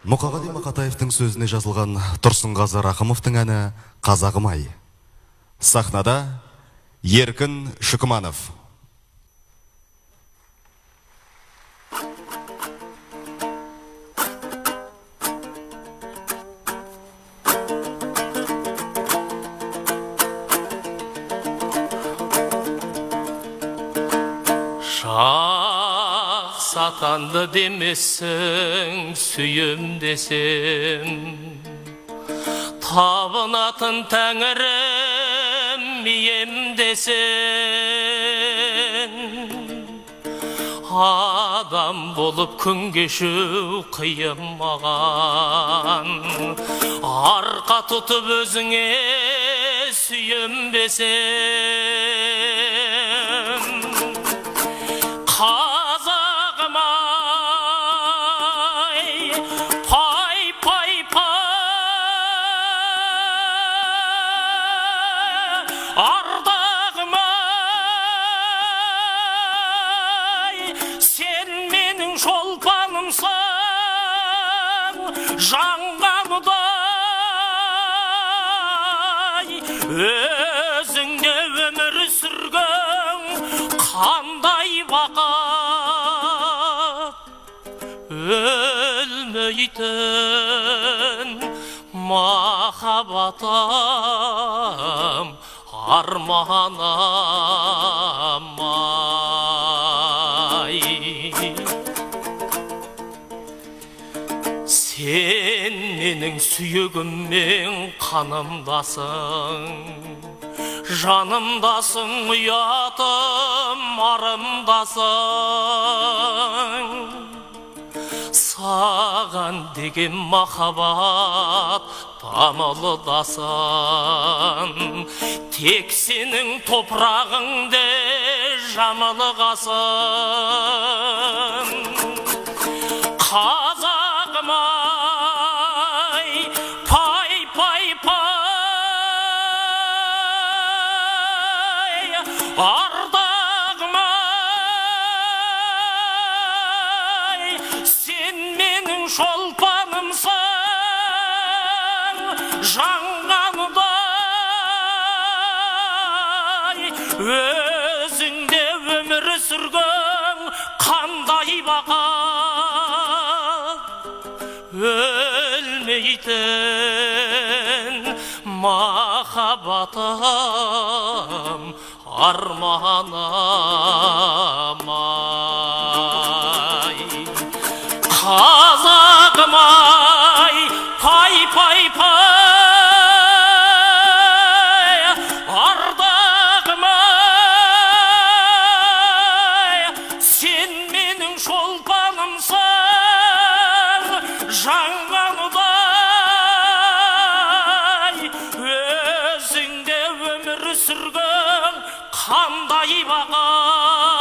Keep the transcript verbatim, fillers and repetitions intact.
Мұқағали Мақатаевтың сөзіне жазылған Тұрсынғазы Рақымовтың әні «Қазағым ай». Сахнада Еркін Шүкіманов. Шақ сатанды демесің, сүйім десем, табынатын тәңірім ием десең, адам болып күн кешу қиын маған, арқа тұтып өзіңе сүйенбесем. Қазағым ай, пай пай пай, ардағым ай, сен менің шолпанымсың, жанғаныдай, өзіңде өмір сүрген қандай бақыт, өлмейтін махаббатым, арманым ай. Сен менің сүйегіммен қанымдасың, жанымдасың, ұятым, арымдасың. Саған деген махаббат тамылыдасың, тек сенің топырағыңды жамылғасың. Қазағым ай, пай пай пай, ардағым ай, сен менің шолпанымсың, жанғаныдай, өзіңде өмір сүрген қандай бақыт, өлмейтін махаббатым, арманым ай. Қазағым ай, пай пай пай, ардағым ай, сен менің шолпанымсың, жанғаныдай, өзіңде өмір сүрген қандай бақыт,